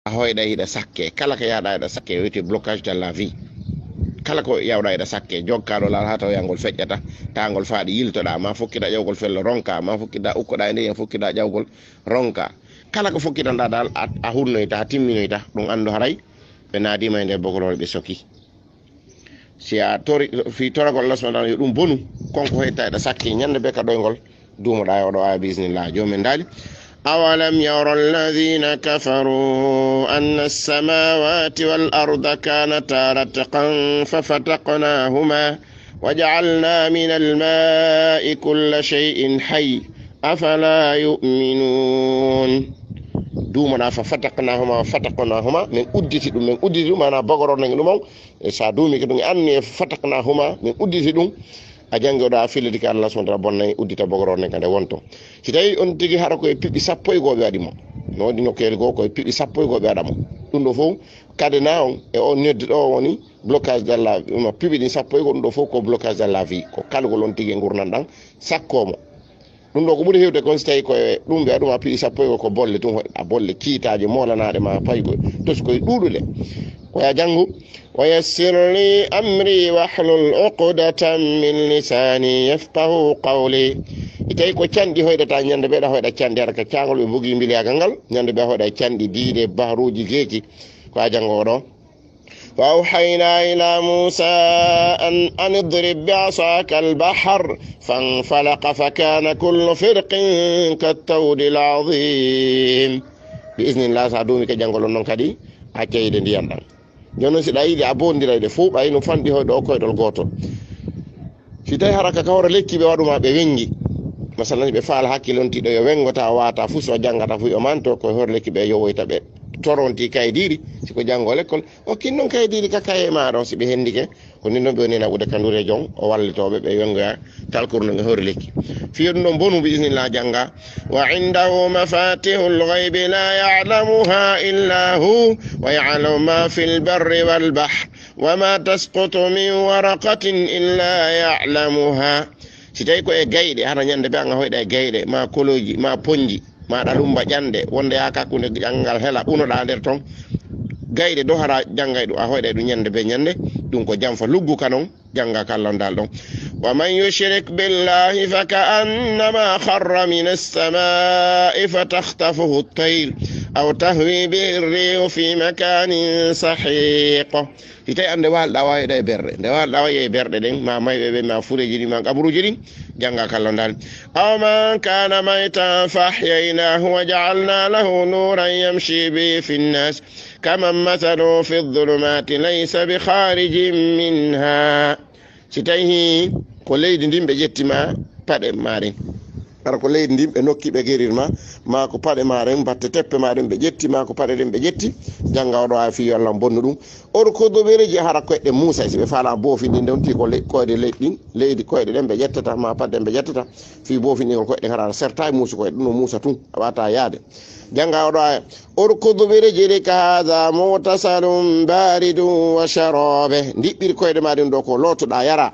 hoyɗa hiɗa sakke kala ko yaɗa eɗa sakke wiyete blocage de la vie kala ko yawɗa eɗa sakke jogkaɗo laal ha taw yangol feƴƴata tangol faaɗi yiltoɗa ma fokkiɗa ƴawgol fello ronka ma fokkiɗa ukkoɗa e nde fokkiɗa ƴawgol ronka kala ko fokkiɗanɗa dal a hurnoyta a timminoyta ɗum andu haray ɓe naadima e nder bogorol ɓe soki si a tori fi toragol Allah subhanahu wa ta'ala yo ɗum bonu konko hoyta eɗa sakki ñande be ka ɗoygol dumoɗa e oɗo aya bismillah jomen dali أولم يرى الذين كفروا أن السماوات والأرض كانتا رتقا ففتقناهما وجعلنا من الماء كل شيء حي أفلا يؤمنون دومنا ففتقناهما من أدتي أنا بغرور نغلوم سادومي كدون أني فتقناهما من أدتي a jangoɗo a fillidike Allah subhanahu wa ta'ala bonnay uddita bogorone kande wonto si tawi on tigi hara koye piɓɓi sappo e goɓe waɗimo no waɗi nokkere goo koye piɓɓi sappo e goɓe waɗamo ɗum ɗo fof kade na on e on neddi ɗo woni blocage de la vie piɓi ɗin sappo e go ɗum ɗo fof ko blocage de la vie ko kalgol on tigi e gurnan ɗan sakkomo ɗum ɗo ko ɓuuri hewde kon so tawi koye ɗum ɓe ɗum a piɗi sappo e go ko bolle tun hoɗa bolle kiitaji molanaɗe ma payi koye tosi koye ɗuɗule koya janngu ويسر لي أمري واحلل عقدة من لساني يفقهوا قولي itay ko candi hoydata ñande ɓeɗa hoyɗa candi ara ka cangol ɓe mbugi mbiliyagal ngal ñande ɓe hoyɗa candi diide bahruji geeki ko a jango ɗo فأوحينا إلى موسى أن اضرب بعصاك البحر فانفلق فكان كل فرق كالطود العظيم بإذن الله سعدومي كجانغول نون كدي أكيد ndiyam ɗam jono si ɗa yiɗi a bondirayde fof ɓayi no fanɗi hoyɗo o koyɗol gotol si tawi haraka kawra lekki ɓe waɗuma ɓe wengi masalan ɓe faala hakkilontiɗo yo wengota wata fuu so janggata fuu yo manto koye hoore lekki ɓe yowoyta ɓe toronti kayidiri siko janggo l'école o kin noon kayidiri ka kaye maɗo si ɓe hendike ko nin noon ɓe woni naɓude kandure jong o wallitoɓe ɓe wengoya talkurno e hoore lekki fiyo ɗum ɗon bonu biisnillah jangga wa indahu mafatihu lghaybi la ya'lamuha illa hu wa ya'lamu ma fi lbarri walbahr wama tasqutu min waraqatin illa ya'lamuha si tawi ko e gayɗe hara ñande ɓe anga hoyɗa e gayɗe ma koloji ma ponji maɗa lumba ƴande wonde ya kakkude janggal hela ɓunoɗa nder toon gayɗe ɗo hara janggay ɗum a hoyɗa ɗum ñande be ñande ɗum ko jamfa luggu kanon jangga kallondal ɗon wa man yushrik billahi fa ka annama kharra min as-samai fatakhtafuhu at-tayr aw tahwi bihi ar-rihu fi makanin sahiq si tawi ande walɗa wawiɗa e berɗe nde walɗa wayi e berɗe ɗen ma mayɓe ɓe ma fureji ɗi ma kabaruji ɗin jangga kallondal aw man kana maytan fa ahyaynahu wa ja'alna lahu nuran yamshi bihi fi nnas kaman mathaluhu fi dhulumati laysa bi kharijin minha si tawi ko leydi ndin ɓe ƴettima paɗe maɗen kara ko leydi ndin ɓe nokki ɓe guerirma ma ko paɗe maɗen batte teppe maɗen ɓe ƴetti ma ko paɗe ɗen ɓe ƴetti jangga oɗo a fi Allah bonno ɗum oɗo kodoɓereji hara koyɗe Moussa si ɓe faala boofindi ndewti ko koyɗe leydi ɗin leydi koyɗe ɗen ɓe ƴettata ma paɗe ɗen ɓe ƴettata fi boofindingol koyɗe hara serta e Moussa koyɗe ɗum no Moussa tun a wata yaade jangga oɗo aya oɗo kodoɓereji ɗi ka hada mutasalum baridum wa sharabe ndiɓɓiri koyɗe maɗen ɗo ko lootoɗa yara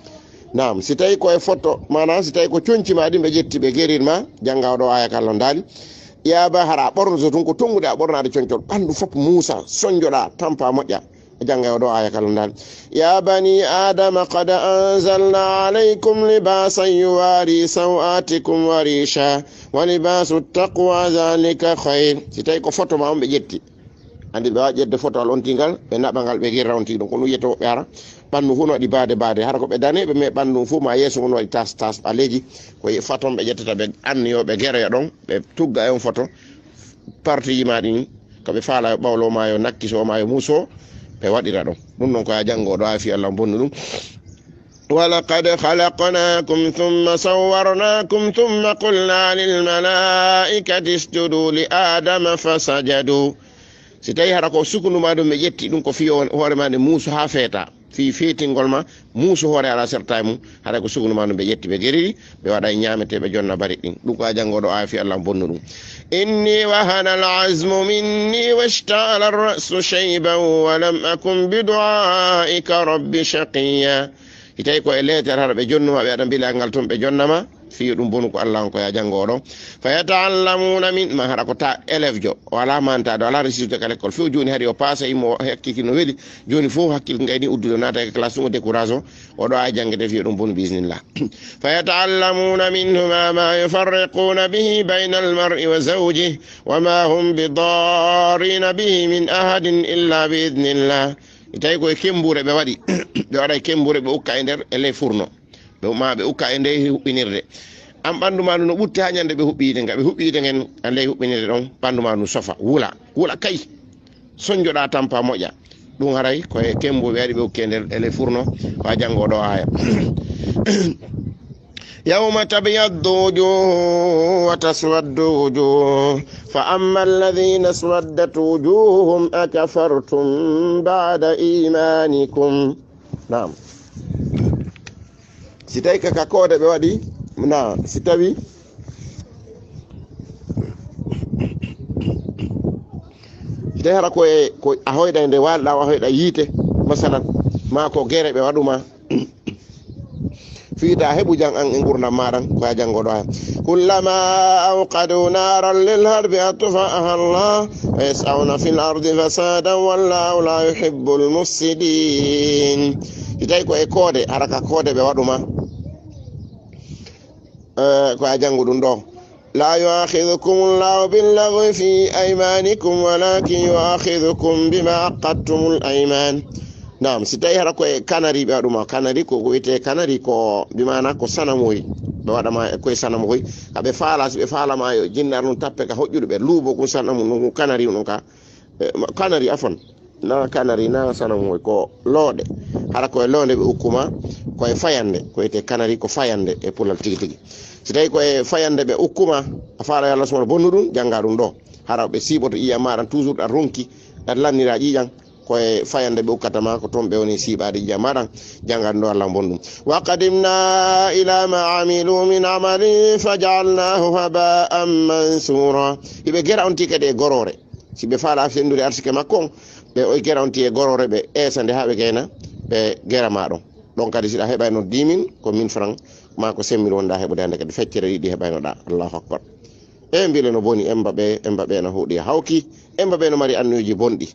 nam si tawi koye photo mana si tawi ko coñci ma ɗin ɓe ƴetti ɓe guerirma jangga oɗo aya kallo dali yaba hara ɓornoto tun ko tongude a ɓornade coñcol ɓandu fof Moussa soñjoɗa tampa moƴƴa jangga oɗo aya kallo dali ya bani adama qad anzalna alaykum libasan yuwari sawatikum wa risha wa libasu taqwa dhalika khayr si tawi ko photo ma on ɓe ƴetti andi ɓe wawi ƴedde photo al on tingal ɓe naɓagal ɓe guirra on tigi ɗon ko ɗum yiyete woɓɓe hara ɓandu fu no waɗi bade hara ko ɓe daneɓe mais ɓandu fu ma yeeso mum no waɗi tas ɓaleji ko faton ɓe ƴettata ɓe anniyoɓe gueroya ɗon ɓe tugga e on photo parti ji ma ɗin koɓe faala ɓawlo ma yo nakkiso ma yo muuso ɓe waɗira ɗon ɗum noon koya janggo ɗo a fi Allah bonnu ɗum ولقد خلقناكم ثم صورناكم ثم قلنا للملائكة اسجدوا لآدم فسجدوا si tawi hara ko sukunuma ɗum ɓe ƴetti ɗum ko fiyo hoore ma nde muuso ha feeta fi feetingol ma muuso hoore ala serta mum hara ko sukunuma ɗum ɓe ƴetti ɓe gueriri ɓe waɗa ñameteɓe jonna bari ɗin ɗum ko a janggoɗo a fi Allah bonnu ɗum inni wahana al-azmu minni washta'ala ar-ra'su shayban wa lam akun bi du'aika rabbi shaqiya si tawi ko e leetere hara ɓe jonnuma ɓe aɗa mbilagal toon ɓe jonnama fi dum bonu ko Allah ko ya jangodo fa yata'allamuna min ma hara ko ta élève jo wala manta do ala résultat kala ko fi joni hadi o passa imo hakkiki no weli joni fo hakkil ngayni uddudo nata e classe mo découragement o do a jangede fi dum bonu bismillah fa yata'allamuna minhuma ma yufarriquna bihi bayna al-mar'i wa zawjihi wa ma hum bidarrin bihi min ahadin illa bi idnillah tay ko kembure be wadi be wada kembure be ukka e der ele furno be ma be ukka e ndey hubbinirde am bandu ma no butti ha nyande be hubbide ngabe hubbide ngen ande hubbinirde don bandu ma no sofa wula kay sonjoda tampa moja dum haray ko e kembo be wadi be ukke der ele furno wa jango do aya يوم تبيض وجوه وتسود وجوه فأما الذين اسودت وجوههم أكفرتم بعد إيمانكم نعم سيتايك كاكودة بوادي نعم سيتاوي سيتايك كو أهويدا inde walda أهويدا yite مثلا ما كو غيره be waduma فيدا هبو جان ان غورنا ماران كو جانغو دو كلما اوقدوا نارا للحرب اطفاها الله ويسعون في الارض فسادا والله لا يحب المفسدين يداي كو كودي haraka kode be waduma كو جانغو دون دو لا يؤاخذكم الله باللغو في ايمانكم ولكن يؤاخذكم بما عقدتم الايمان Naam sitay hara ko e kanari be aduma kanari ko wite kanari ko bimana ko sanamoy be wadama ko sanamoy abe faala ma yo jinnar non tappe ka hojjude be lubo ko sanamu no kanari non ka kanari afon na kanari na sanamoy ko lode hara ko lode be ukuma ko e fayande ko ite kanari ko fayande e pulal tigi sitay ko e fayande be ukuma afara yalla subhanahu bonudun jangadum do hara be siboto iya maran toujours a ronki dar lannira jijang koye fayande be ukkatama ko ton be woni sibaade jamaran jangando Allah bondum wa qadimna ila ma amilu min amali faj'alnahu haba'an mansura ibe gera on tikade gorore sibe faala fenduri arsike makko be o gera on tie gorore be esande habe kena be gera madon donc kadi sida hebayno 10000 ko 1000 francs ma ko semmir wonda hebude hande kadi feccere yidi hebayno da Allahu akbar e mbile no boni embabe na hudi hawki embabe no mari annuji bondi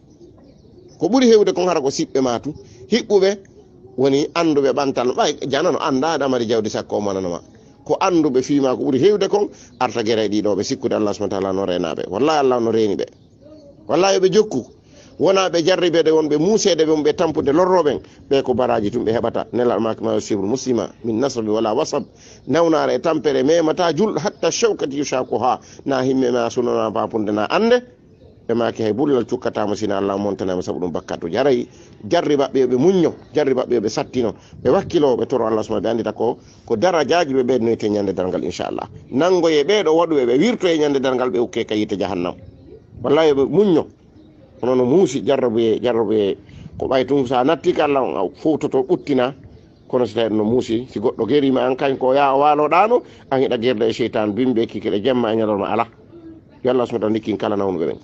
ko buri hewde kon hara ko sibbe matu hibbube woni andube bantal bay janano anda damari jawdi sakko mananoma ko andube fiima ko buri hewde kon arta gere di do be sikkude Allah subhanahu wa ta'ala no renabe wallahi Allah no reni be wallahi be jokku wona be jarribe de wonbe musede be tampude lorroben be ko baraji tumbe hebata nelal makma sibul muslima min nasb wala wasab nawnare tampere memata jul hatta shawkati yushakuha na himme ma sunana papunde na ande be maaki hay bullal cukkata mo sina Allah montana mo sabudum bakkatu jaray jarri babbe be munyo jarri babbe be sattino be wakkilo be toro Allah subhanahu wa ta'ala ko darajaaji be be no te nyande dangal inshallah nango ye be do wadu be wirto e nyande dangal be ukke kayite jahannam wallahi be munyo onono muusi jarrabe ko baytum sa natti kala fototo buttina kono so no muusi si goddo gerima an kan ko ya walo dano an ida gerde e shaytan bimbe kikele jemma e nyalorma ala yalla subhanahu nikin kala nawnu be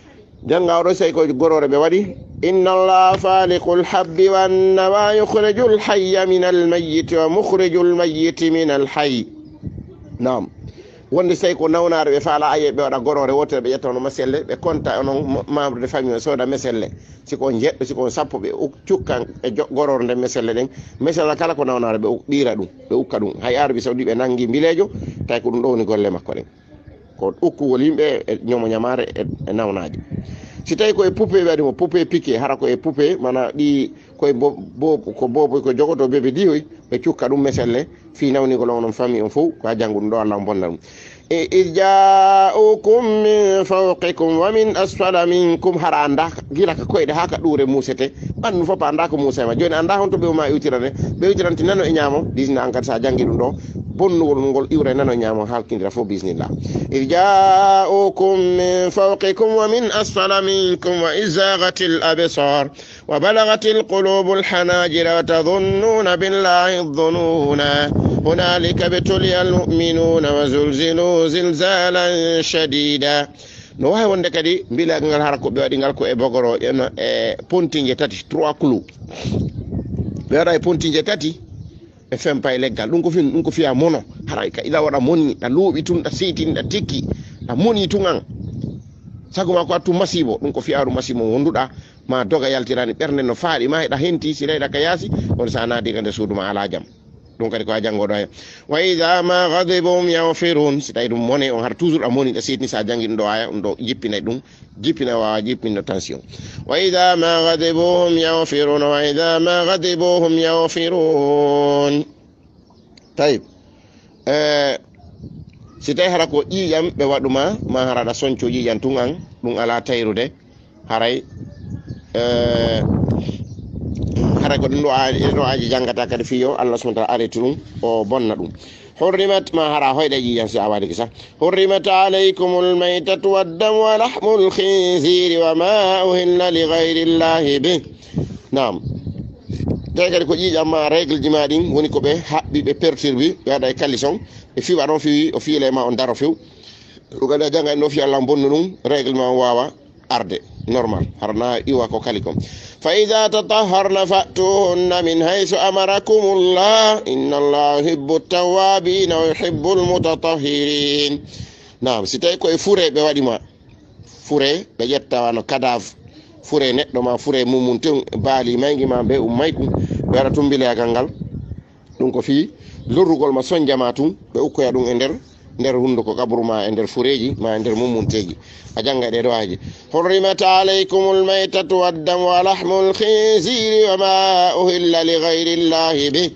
janga do sey ko gorore be wadi inna allaha faliqul habbi wan nawa yukhrijul hayya minal mayyit wa mukhrijul mayyit minal hayy nam wonde sey ko nawnare be faala aye be wada gorore wotere be yettono maselle be konta onon membre de famille soda meselle siko jeddo siko sappo be cukkan e gorore de meselle den meselle kala ko nawnare be dira dum be ukka dum hay arabi saudi be nangi bilejo tay ko dum do woni golle makko den ko ukkuwol yimbe e nyomo nyamare e nawnaaji si tay ko e poupée wadi mo poupée piqué hara ko e poupée mana di ko bobo ko jogoto bebe diwi be cukka dum meselle fi nawni ko lawnon famille on fou ko jangu do Allah bonnam e ija'ukum min fawqikum wa min asfala minkum hara anda gila ka koyde haka dure musete bannu fop anda ko musa ma joni anda honto be ma utirane be utiranti nano e nyamo disna an kat sa jangi dum do bonnuwol ngol iwre nano nyamo halkindira fo bismillah ija'ukum min fawqikum wa min asfala minkum wa izaghatil absar wa balaghatil qulubul hanajira wa tadhunnuna billahi dhununa هنالك ابتلي المؤمنون وزلزلوا زلزالا شديدا no way wonde kadi bila ngal harako be wadi ngal ko e bogoro eno e pontinje tati 3 clou be wada e pontinje tati e fempay leggal dum ko fiya mono haray ka ila wada moni da lobi tun da setin da tikki da moni tun an sago ma ko atu masibo dum ko fiaru masimo wonduda ma doga yaltirani berne no faadi ma da henti sirayda ka yasi on sana diga de suduma ala jam dum kadi ko jango do wa idha ma ghadibum yaghfirun sitay dum moni on har toujours amoni da setni sa jangi do aya on do jippina dum jippina wa jippina tension wa idha ma ghadibum yaghfirun wa idha ma ghadibuhum yaghfirun tayib sitay hara ko ƴiƴam ɓe waɗuma ma haraɗa sonco ƴiƴam tun an ɗum ala tayrude haray haray ko ɗum ɗo aji janggata kadi fiyo allah subhanahu wa ta'ala areti ɗum o bonna ɗum حرمت ما هرا هويدا جيان سي اوادي كسا حرمت عليكم الميتة والدم ولحم الخنزير وما أهل لغير الله به نعم degade ko ƴiƴam ma règle ji ma ɗin woni ko ɓe haɓɓi ɓe perturbi ɓe waɗa e calisson e fiwa ɗon fiwi o fiile ma on daro few ɗum kadi a jangga en ɗo fi allah bonnu ɗum règle ma wawa arde normal harna iwa ko kali kom fa ida tataharna fa'tuhunna min haythu amarakumullah inna allaha yuhibbu tawabina wa yuhibbu almutatahirin nam si tawi koye fure ɓe waɗima fure ɓe ƴettawano cadavre fure neɗɗo ma fure mumum ten baali maygi ma be maykum ɓe waɗa tumbilegal ngal ɗum ko fi lorrugol ma soñjama tun ɓe ukkoya ɗum e nder hunduko kabru ma e nder fureji ma e nder mummunteji a janga ɗe ɗo aji hurrimat alaykum almaytatu waddam wa lahmu alkhinziri wa ma uhilla li ghayri llahi bih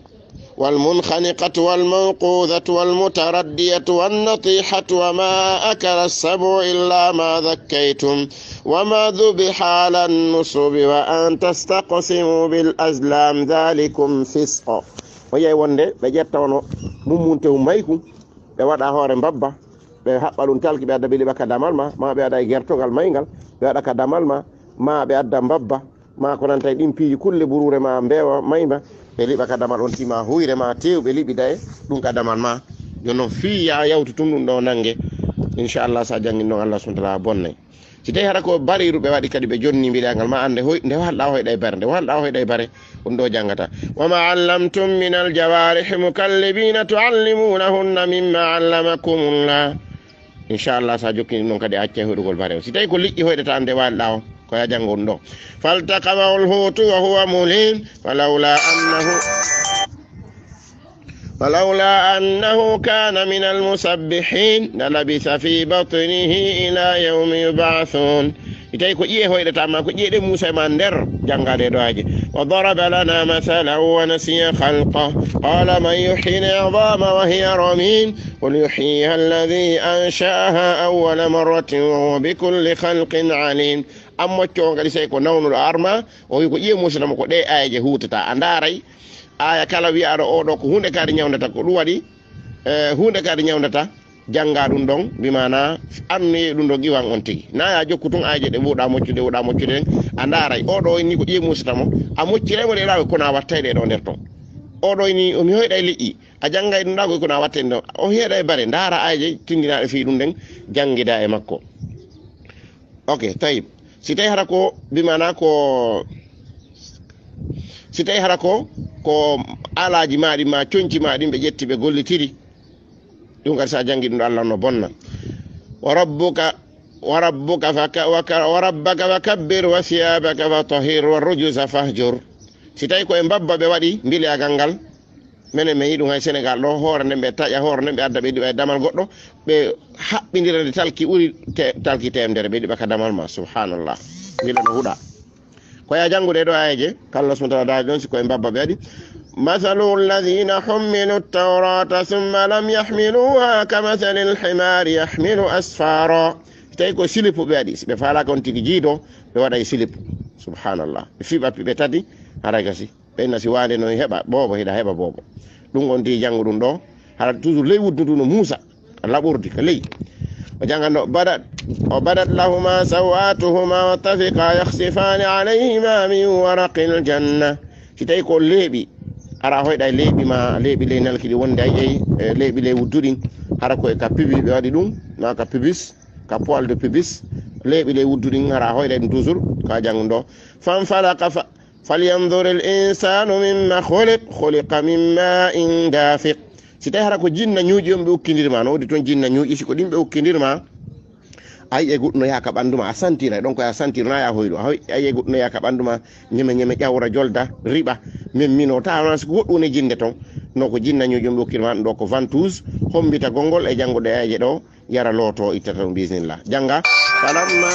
والمنخنقة والموقوذة والمتردية والنطيحة وما أكل السبع إلا ما ذكيتم وما ذبح على النصب وأن تستقسموا بالأزلام ذلكم فسق ويا وندي بجت ونو ممونته مايكو بودا هورن بابا بحقلون تالكي بيادا بيلي بكا دامال ما بيادا يغرتوغال ماينغال بيادا كا دامال ما بيادا بابا ما كونانتا دين بيجي كل برورة ما مبيوا مايمبا ɓe liɓa ka damal on tima huyre ma tew ɓe liɓida e ɗum ka damal ma jono fiya yawtu tum ɗum ɗo nangue inchallah sa jangguin ɗon allah subhanahu wa ta'ala bonnay si tawi hara ko bariru ɓe waɗi kadi ɓe jonni mbiɗagal ma ande nde walɗa hoyɗa e bare nde walɗa hoyɗa e bare on ɗo jangata wama allamtum min aljawarihi mukallibina tuallimunahunna mimma allamakumullah inchallah sa jokkini ɗum kadi acce hoyɗugol bare o si tawi ko liƴƴi hoyɗata nde walɗa o ko ya jangon ɗo faltaqamahu alhutu wa huwa mulim فلولا أنه كان من المسبحين للبث في بطنه إلى يوم يبعثون itawi ko ƴiye hoyɗata ma ko ƴiyeɗe Musa ma nder jangade ɗo aji wa daraba lana mathalan wa nasiya khalqa qala man yuhyi al-'idhama wa hiya ramim qul yuhyiha alladhi ansha'aha awwala marratin wa huwa bikulli khalqin 'alim amma ko ngadi sey ko nawnuɗo arma o wi ko ƴiye Musa tama ko ɗe ayaje hutata a ndaray aya kala wi'aɗo oɗo ko hunde kadi ñawdata ko ɗum waɗi hunde kadi ñawdata janga ɗum ɗon bimana annoye ɗum ɗo giwan on tigi na ya jokku tun ayaje ɗe wuɗa moccude a ndaray oɗo ni ko ƴiye musatamo a mocciremo ɗe ɗawe kono a wattayɗe ɗo nder ton oɗo ni omi hoyɗa e liƴƴi a janggay ɗum ɗa kono a wattayɗe ɗo o heeɗa e bare ndara ayaje tindinaɗe fi ɗum ɗen janggida e makko ok tayib si tawi hara ko bimana ko alaji maɗi ma coñci maɗi ɓe ƴetti ɓe gollitiri ɗum kadi sa jangi ɗum ɗo allah no bonna wa rabbaka fakabbir wa thiyabaka fatahhir wa rujuza fahjur si tawi koye mbabba ɓe waɗi mbileyagal ngal minen mi yiɗum hay Sénégal ɗo hoore nden ɓe taƴa hoore nden ɓe adda ɓe ɗiɓa e damal goɗɗo ɓe haɓɓidira nde talki ɓuuri talki temedere ɓe ɗiɓa ka damal ma subhanallah mbila no huuɗa koya jangude ɗo ayeje kallah subhanahu wa ta'ala ɗon si koye mbabba ɓe waɗi مثل الذين حملوا التوراة ثم لم يحملوها كمثل الحمار يحمل أسفارا tawi ko silipu ɓe waɗi si ɓe falaka on tigi jiiɗo ɓe waɗa e silipu subhanallah ɓe fiɓa ɓe tati haray gasi ɓenna si wande no heɓa boobo hiɗa heɓa boobo ɗum on ti janngu ɗum ɗo hara toujours ley wuddudu no Musa laɓurdi ko ley o janganɗo badat lahuma sawatuhuma wa tafiqa yakhsifani alayhima min waraqil janna si tawi ko leeɓi hara hoyɗa e leeɓi ley nalkiɗi wonde ay ƴeyi leeɓi ley wudduɗin hara koye ka pibi ɓe waɗi ɗum ma ka pubis ka poil de pubis leeɓi ley wudduɗin hara hoyɗa ɗum toujours ka jangu ɗo fanfalaka falyanzur l insanu mimma khuliqa min ma'in dafiq si tawi hara ko jinna ñuuƴi on ɓe ukkidirma no wodi toon jinna ñuuƴi siko ɗin ɓe ukkidirma ayi e goɗɗo no yaka ɓanduma a sentira donc a sentir na ya hoyɗo ayi e goɗɗo no yaka ɓanduma ñeme ƴawra jolda riɓa min mino tawa siko goɗɗo woni jinde toon no ko jinna ñuuƴi on ɓe ukkidima ɗo ko ventouse hombita gongol e janngo ɗeyaje ɗo yara looto ittata ɗum bisimillah janga falamma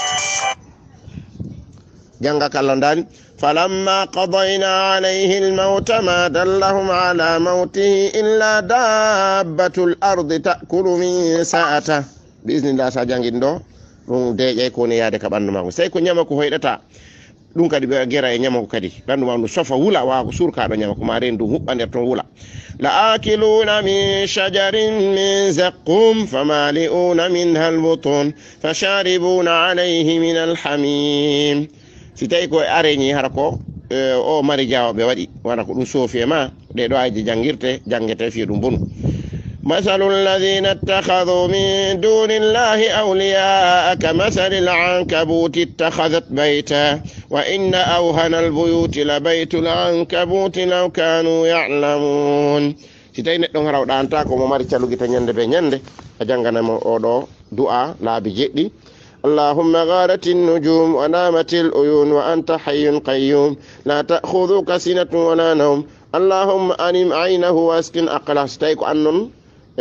janga kallandani falamma qadayna alayhi almawta ma dallahum ala mawtihi illa dabbatul ardi ta'kulu min sa'ata biiznillah sa jangin ɗo ɗum deeƴay ko woni yaade ka ɓanndu ma sey ko ñama ko hoyɗata ɗum kadi ɓe gera e ñama ko kadi ɓanndu ma ndu sofa wula wawa ko surkaɗo ñama ko ma ren ɗum huɓɓa nder toon wula la akiluna min shajarin min zaqqum famali'una minha albutun fasharibuna alayhi min alhamim si tawi ko areñi hara ko o mari jawaɓe waɗi wona ko ɗum soofi e ma ɗe ɗo aji jangirte jangete fiye ɗum bonu مثل الذين اتخذوا من دون الله أولياء كمثل العنكبوت اتخذت بيتا وإن أوهن البيوت لبيت العنكبوت لو كانوا يعلمون سيتاي نيدو غراw danta ko mo mari calugi ta nyande be nyande a jangana mo odo du'a laabi jeddi اللهم غارت النجوم ونامت العيون وأنت حي قيوم لا تأخذك سنة ولا نوم اللهم أنم عينه واسكن أقله ستايكو أنن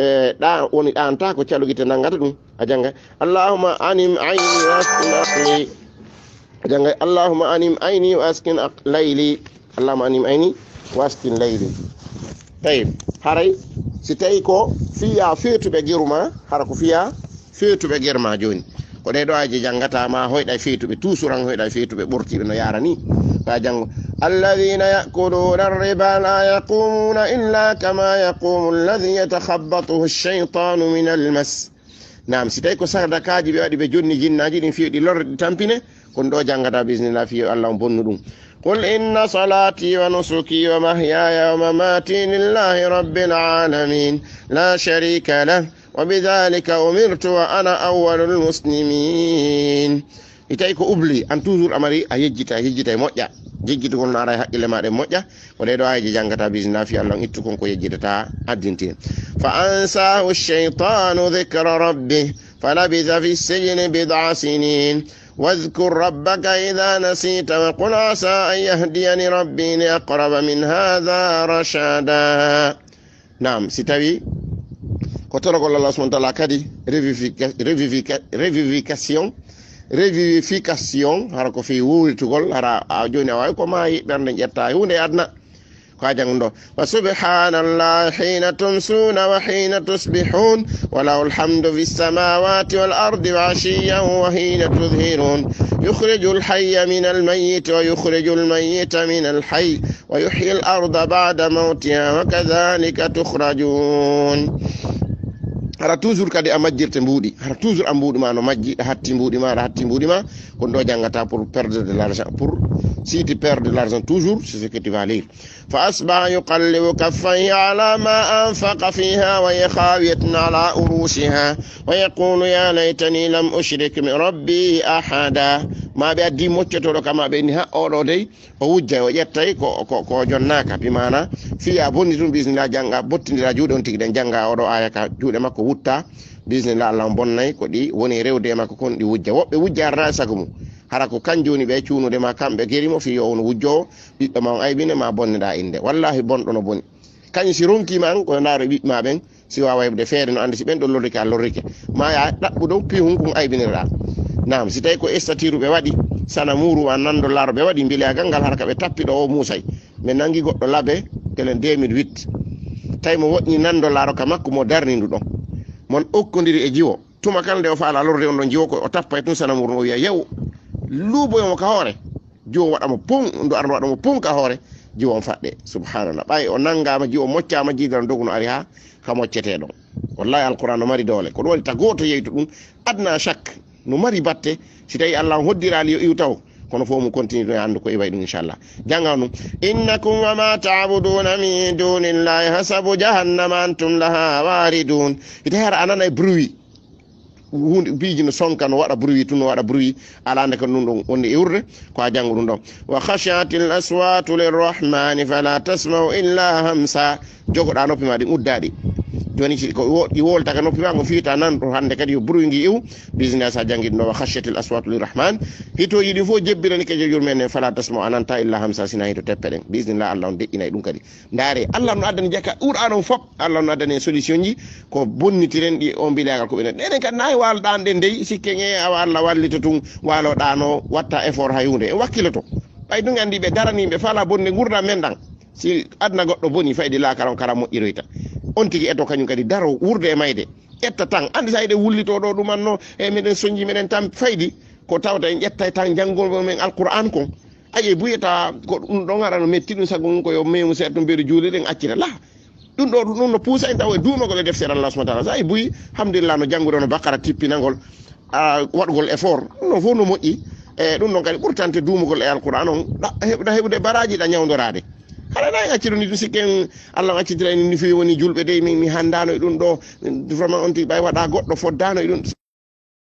ɗa woni ɗanta ko calugite nangata ɗum a jangga allahumma anim ayni wa askin aqli a jangga allahumma anim ayni wa askin layli allahumma anim ayni wa askin layli tayib haray si tawi ko fiya feetuɓe geruma hara ko fiya feetuɓe germa joni ko ɗe ɗo aji janggata ma hoyɗa feetuɓe toujours an hoyɗa feetuɓe ɓortiɓe no yara ni fa janggo الذين يأكلون الربا لا يقومون إلا كما يقوم الذي يتخبطه الشيطان من المس نعم سيتايكو ساردا كاجي بي وادي بي جوني جيناجي دين فيدي لور دي تامبيني كون دو جانغاتا باذن الله في الله بونو دوم قل إن صلاتي ونسكي ومحياي ومماتي لله رب العالمين لا شريك له وبذلك أمرت وأنا أول المسلمين itayko ubli an toujours amari a yejjita e moƴƴa jejjitugol no ara e haqqille maɗa e moƴƴa ko ɗe ɗo hayji jangata bisina fi allah ittu kon ko yejjitata addintine fa ansahu cheytanu dhicra rabbih falabitha fi sijni bid'a sinin واذكر ربك إذا نسيت وقل عسى أن يهديني ربي لأقرب من هذا رشدا نعم ستوي كترك الله سبحانه وتعالى كدي revivification hara ko fi wuultugol hara a joni a wawi ko ma ɓernde ƴetta hunde adna ko a jangudo wa subhanallahi hina tumsuna wa hina tusbihun wa lahu alhamdu fis samawati wal ardi wa ashiyan wa hina tudhhirun yukhriju al-hayya min al-mayyit wa yukhriju al-mayyita min al-hayy wa yuhyi al-arda ba'da mawtiha wa kadhalika tukhrajun hara toujours kadi a majjirte mbuuɗi hara toujours a mbuuɗi ma no majji ɗa hatti mbuuɗi ma kon ɗo jangata pour perdre de l'argent pour si tu perds de l'argent toujours c'est ce que tu vas lire fa asbaha yuqallibu kaffayhi ala ma anfaqa fiha wa hiya khawiyatun ala urushiha wa yaqulu ya laytani lam ushrik bi rabbi ahada ma ɓe addi moccotoɗo kama ɓe ni ha oɗo dey o wujja o ƴettay ko jonnaka bi mana fiya bonni tum bisimillah janga bottidira juuɗe on tigui ɗen janga oɗo aya ka juuɗe makko wutta bisimillah allah bonnay ko ɗi woni rewde makko kon ɗi wujja woɓɓe wujja arna sago mum hara ko kan joni ɓe cuunude ma kamɓe guerimo fiyo on wujjowo ɓiɗɗo ma on aybine ma bonneɗa inde wallahi bonɗo no boni kañum si ronkima an koye ndaaro ɓiɓɓema ɓen si wawa hebde feere no andi si ɓen ɗo lorrike a lorrike ma ya ɗaɓɓu ɗo pi hunkum aybinirɗa nam si tawi ko estatiru ɓe waɗi sana muru a nando laaro ɓe waɗi mbileyagal ngal hara ka ɓe tappiɗo o musay min nangi goɗɗo laabe kelen 2008 tawi mo woɗñi nando laaro ka makko mo darnindu ɗon mon okkodiri e jiwo tuma kala nde o faala lorde on ɗon jiwo ko o tappa e tun sana muru o wiya yew luuboyomo ka hoore jiwo waɗamo pon ndo arno waɗamo pon ka hoore jiwo on faɗɗe subhanallah ɓay o nanngama jiwo moccama jiidal dogu no ari ha ka moccete ɗon wallahi alquran no mari doole ko ɗum waɗi ta goto yeytu ɗum adna chaque no mari batte si tawi allah hoddirali yo iw taw kono fo mu continue to andu ko iway ɗum inchallah janga ɗum innakum wa ma ta'buduna min dunillahi hasabu jahannama antum laha waridun ita hara anana e bruit hunde biiji no sonka no waɗa bruit tun no waɗa bruit ala nde ko ɗum ɗon wonde iwrde ko a janngo ɗum ɗon wa khashiatil aswatu lirrahmani fala tasmau illa hamsa jogoɗa noppi ma ɗi uddaɗi joni ko i woltaka noppi ma ngo fiita nan ɗo hannde kadi yo bruit ngi iw business a jangguiɗo ɗo wa khashiatil aswatu lirrahman hitoji ɗi fof jebbirani ke jurmen fala tasmau ananta illa hamsa sina hito teppe ɗen bisnillah Allah on deƴƴinayi ɗum kadi ndaare Allah no addani jakka ɓurɗanon fop Allah no addani solution ji ko bonnitiren ɗi o mbilagal ko ɓenen ɗenen kadi nayi walɗan ɗe ndey sikken e awa Allah wallita tun waloɗano watta effort hay hunde en wakkiloto ɓay ɗum andi ɓe daraniɓe fala bonde gurdam men ɗan si adna goɗɗo boni fayde lakaram kara moƴƴiroyta on tigi eto kañum kadi daro wurde e mayde ƴetta tan andi sa yiɗe wullito ɗo ɗumanno e meɗen soñji meɗen tan faydi ko tawta en ƴettay tan janngol men alqur'an kon aƴe buyata ko ɗum ɗon ara no metti ɗum sago mum koyo memu seeɗa to mbiɗo juuli ɗen accita la ɗum ɗo ɗum no puusa en taw e duumagol e deftere Allah subhanahu wa ta'ala sa e buyi hamdulillah no janngude no bakara tippinagol waɗgol effort ɗum ɗon fof no moƴƴi e ɗum ɗon kadi ɓurtante duumagol e alqur'an on heɓda heɓude baraji ɗa ñawdorade haɗa nayi accironi ɗum sikken Allah accidira en ni fewi woni julɓe de mi handano e ɗum ɗo vraiment on tigi ɓay waɗa goɗɗo foddano e ɗum